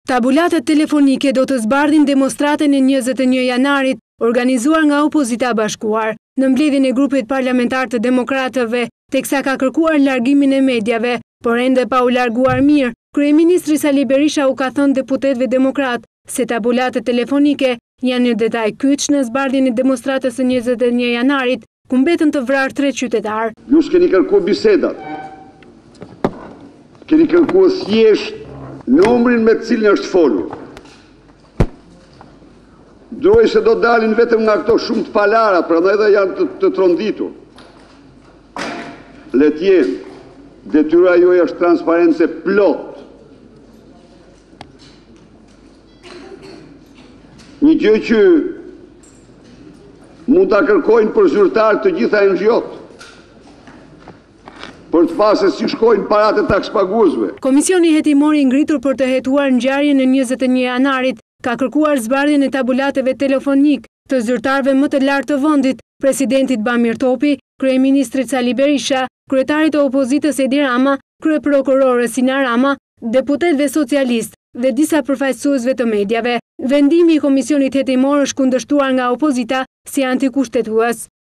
Tabulatet telefonike do të zbardhin demonstratën e 21 janarit, organizuar nga Opozita Bashkuar, në mbledhjen e grupit parlamentar të demokratëve, teksa ka kërkuar largimin e mediave, por ende pa u larguar mirë. Kryeministri Sali Berisha u ka thënë deputetëve demokrat se tabulatet telefonike janë një detaj kyç në zbardhjen e demonstratës së 21 janarit, ku mbetën të vrarë 3 qytetarë. Ju s'keni kërkuar bisedat. Keni kërkuar thjesht numrin me të cilin është folur. Druaj se do dalin vetëm nga këto shumë të palara, prandaj edhe janë të tronditur. Le të jenë. Detyra juaj është transparence plot. Një gjë që mund ta kërkojnë për zyrtar të gjitha NGO-t, për të pasur si shkojnë paratë e takspaguesve. Komisioni hetimor i ngritur për të hetuar ngjarjen e 21 janarit ka kërkuar zbardhjen e tabulateve telefonik të zyrtarëve më të lartë të vendit, presidentit Bamir Topi, kryeministrit Sali Berisha, kryetarit të opozitës Edi Rama, kryeprokurore Sina Rama, deputetëve socialistë dhe disa përfaqësuesve të mediave. Vendimi i komisionit hetimor është kundërshtuar nga opozita si antikushtetues.